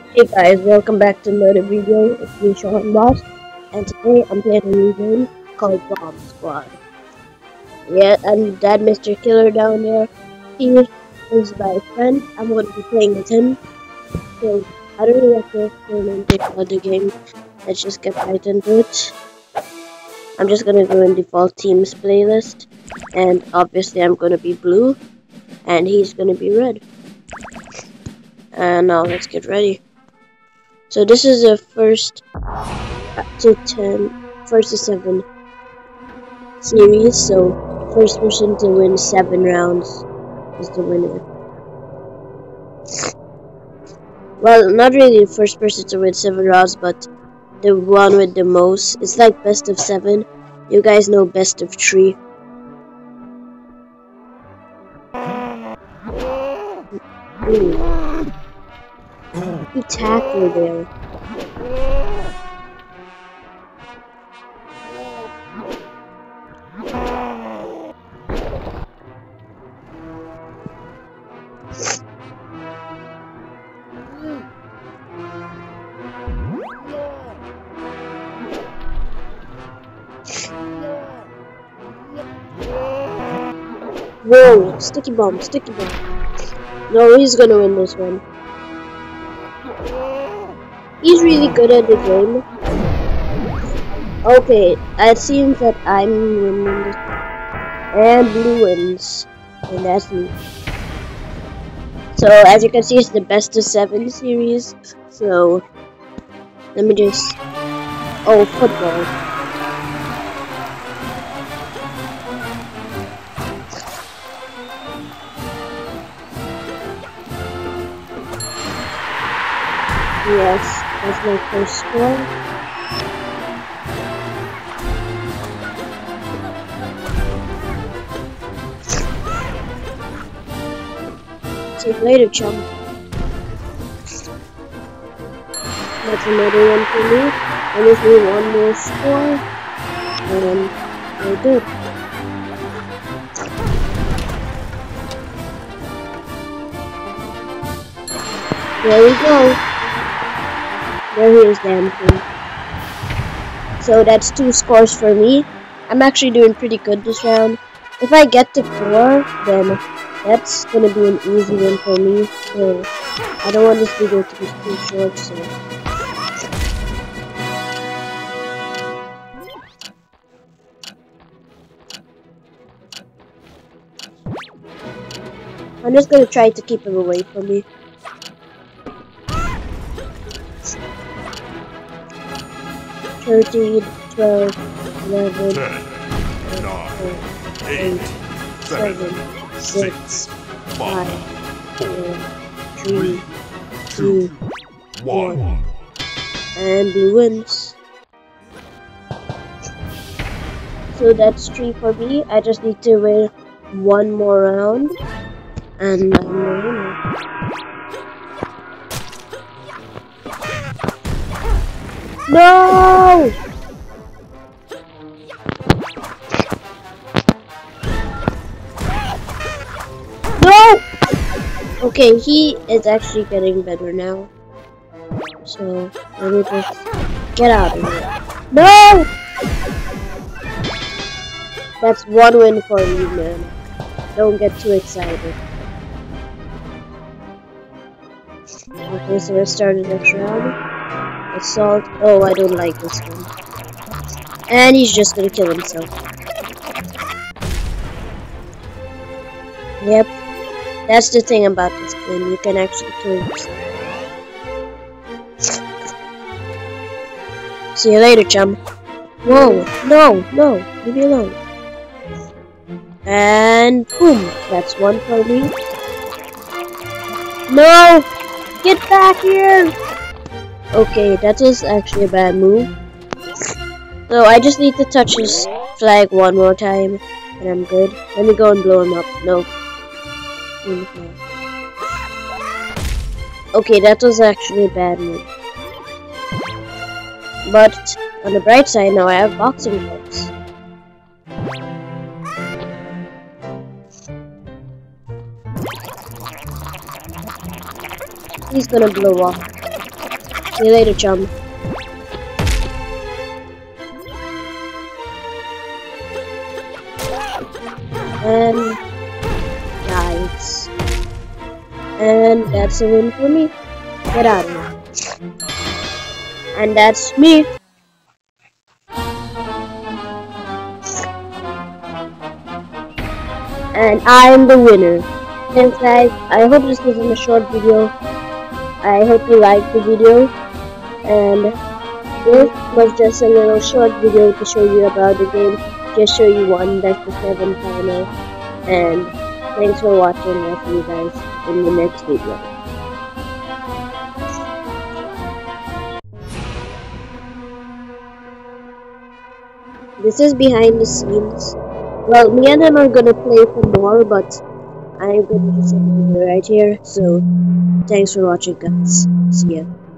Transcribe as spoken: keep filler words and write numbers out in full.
Hey guys, welcome back to another video. It's me, Sean Boss, and today I'm playing a new game called Bomb Squad. Yeah, and that Mister Killer down there, he is my friend. I'm going to be playing with him. So I don't really have to explain anything about the game. Let's just get right into it. I'm just gonna go in default teams playlist, and obviously I'm gonna be blue, and he's gonna be red. And now let's get ready. So this is the first to ten, first to seven series. So first person to win seven rounds is the winner. Well, not really the first person to win seven rounds, but the one with the most. It's like best of seven. You guys know best of three. Ooh. He tackled there. Whoa, sticky bomb, sticky bomb. No, he's gonna win this one. He's really good at the game. Okay, it seems that I'm winning this one. And blue wins. And that's me. So, as you can see, it's the best of seven series. So, let me just... Oh, football. Yes, that's my first score. See you later, chum. That's another one for me. I just need one more score. And we're good. There we go. There he is, dancing. So that's two scores for me. I'm actually doing pretty good this round. If I get to four, then that's gonna be an easy win for me. So I don't want this video to be too short, so I'm just gonna try to keep him away from me. thirteen, twelve, eleven, ten, nine, eight, seven, six, five, four, three, two, one. And blue wins. So that's three for me. I just need to win one more round. And I'm the winner. No! No! Okay, he is actually getting better now. So, let me just get out of here. No! That's one win for you, man. Don't get too excited. Okay, so let's start the next round. Assault. Oh, I don't like this one. And he's just gonna kill himself. Yep. That's the thing about this game. You can actually kill yourself. See you later, chum. Whoa. No, no. Leave me alone. And boom. That's one for me. No! Get back here! Okay, that was actually a bad move. So I just need to touch his flag one more time, and I'm good. Let me go and blow him up. No. Okay, that was actually a bad move. But on the bright side, now I have boxing gloves. He's gonna blow up. See you later, chum. And guys, and that's a win for me. Get out of here. And that's me. And I'm the winner. Thanks guys, I hope this wasn't a short video. I hope you liked the video. And this was just a little short video to show you about the game. Just show you one best of seven final. And thanks for watching. I'll see you guys in the next video. This is behind the scenes. Well, me and him are gonna play for more, but I'm gonna just end the video right here. So, thanks for watching, guys. See ya.